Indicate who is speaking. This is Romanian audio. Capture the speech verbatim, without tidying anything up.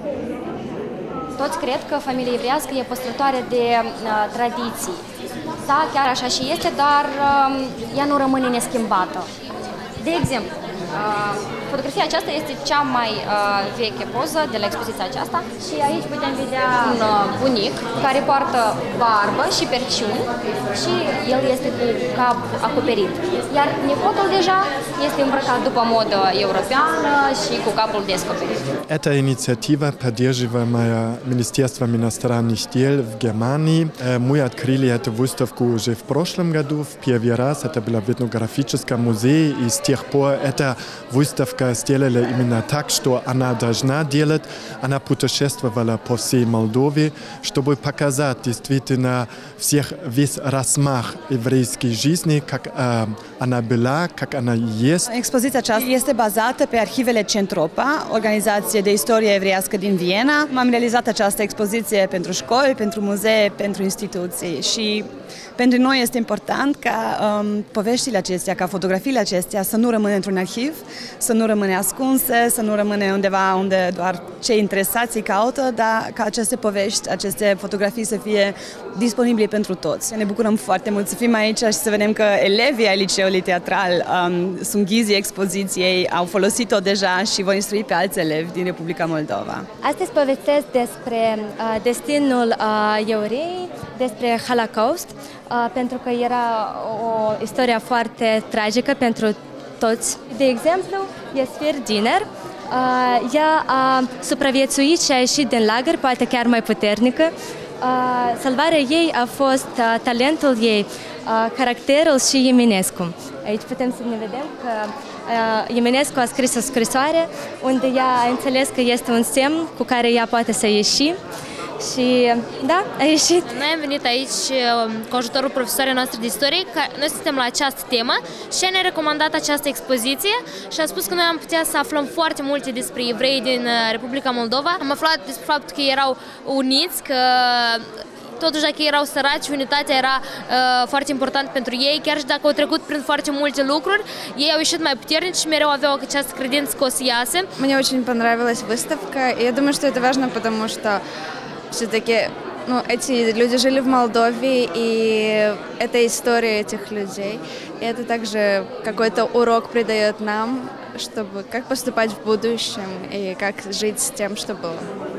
Speaker 1: Toți cred că familia evreiască e păstrătoare de uh, tradiții. Da, chiar așa și este, dar uh, ea nu rămâne neschimbată. De exemplu, uh, fotografia aceasta este cea mai uh, veche poză de la expoziția aceasta și aici putem vedea un uh, bunic care poartă barbă și perciuni și el este cu cap acoperit. Iar nepotul deja este îmbrăcat după modă europeană și cu capul descoperit.
Speaker 2: Эта инициатива поддерживаемая Министерством иностранных дел в Германии. Мы открыли эту выставку уже в прошлом году, в первый раз. Это было в этнографическом музее, и с тех пор эта выставка сделала именно так, что она должна делать. Она путешествовала по всей Молдове, чтобы показать действительно всех, весь размах еврейской жизни, как э, она была, как она есть.
Speaker 3: Expoziția aceasta este bazată pe arhivele Centropa, organizație de istorie evreiască din Viena. M-am realizat această expoziție pentru școli, pentru muzee, pentru instituții și pentru noi este important ca um, poveștile acestea, ca fotografiile acestea să nu rămână într-un arhiv, să nu rămână ascunse, să nu rămână undeva unde doar cei interesați îi caută, dar ca aceste povești, aceste fotografii să fie disponibile pentru toți. Ne bucurăm foarte mult să fim aici și să vedem că elevii ai liceului teatral um, sunt ghizii expoziției, au folosit-o deja și vor instrui pe alți elevi din Republica Moldova.
Speaker 1: Astăzi povestesc despre uh, destinul uh, evrei, despre Holocaust, uh, pentru că era o istorie foarte tragică pentru toți. De exemplu, Iasfir Diner, uh, ea a supraviețuit și a ieșit din lagăr, poate chiar mai puternică. Uh, salvarea ei a fost uh, talentul ei, uh, caracterul și Eminescu. Aici putem să ne vedem că uh, Eminescu a scris o scrisoare unde ea a înțeles că este un semn cu care ea poate să ieși. Și da, a ieșit.
Speaker 4: Noi am venit aici cu ajutorul profesoarei noastre de istorie, noi suntem la această temă și ne-a recomandat această expoziție și a spus că noi am putea să aflăm foarte multe despre evrei din Republica Moldova. Am aflat despre faptul că erau uniți, că totuși dacă erau săraci, unitatea era uh, foarte important pentru ei, chiar și dacă au trecut prin foarte multe lucruri, ei au ieșit mai puternici și mereu aveau această credință că o să iasă.
Speaker 5: Мне очень понравилась выставка, и я думаю, что это важно, потому что все-таки ну, эти люди жили в Молдове, и это история этих людей. И это также какой-то урок придает нам, чтобы как поступать в будущем и как жить с тем, что было.